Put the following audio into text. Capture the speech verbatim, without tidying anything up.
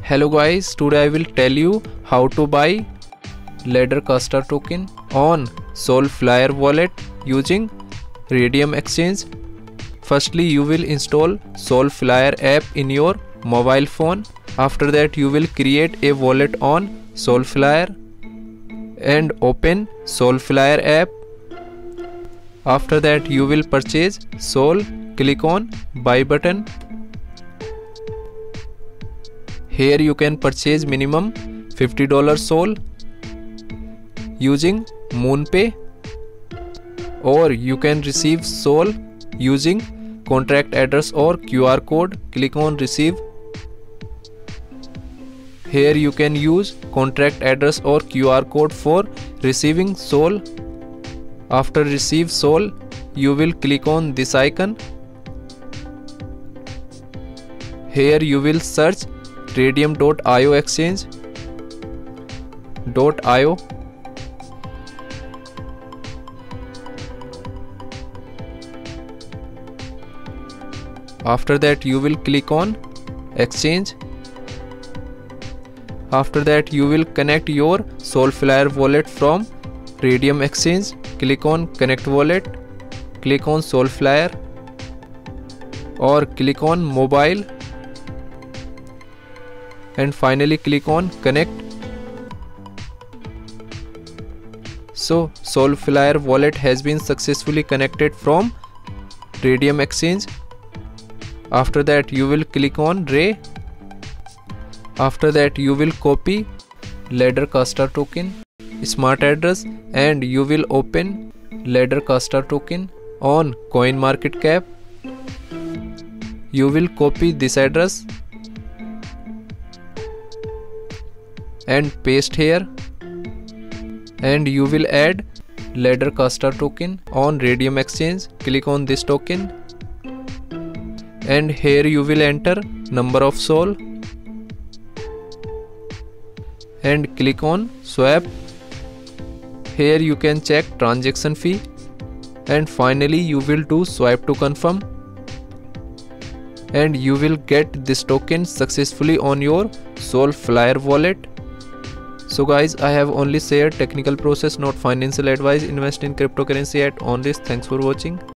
Hello guys, today I will tell you how to buy Ladder Caster token on Soulflyer wallet using Raydium Exchange. Firstly, you will install Soulflyer app in your mobile phone. After that, you will create a wallet on Soulflyer and open Soulflyer app. After that, you will purchase Sol. Click on buy button. Here you can purchase minimum fifty dollars Sol using MoonPay, or you can receive Sol using contract address or Q R code. Click on receive. Here you can use contract address or Q R code for receiving Sol. After receive Sol, you will click on this icon. Here you will search Raydium dot i o exchange dot i o. After that, you will click on exchange. After that, you will connect your Soulflyer wallet from Raydium Exchange. Click on connect wallet. Click on Soulflyer or click on mobile, and finally click on connect. So Soulflyer wallet has been successfully connected from Raydium Exchange. After that, you will click on Ray. After that, you will copy Ladder Caster token smart address and you will open Ladder Caster token on CoinMarketCap. You will copy this address and paste here, and you will add Ladder Caster token on Raydium Exchange. Click on this token, and here you will enter number of Sol and click on swap. Here you can check transaction fee, and finally you will do swipe to confirm, and you will get this token successfully on your Soulflyer wallet. So guys, I have only shared technical process, not financial advice. Invest in cryptocurrency at own risk. Thanks for watching.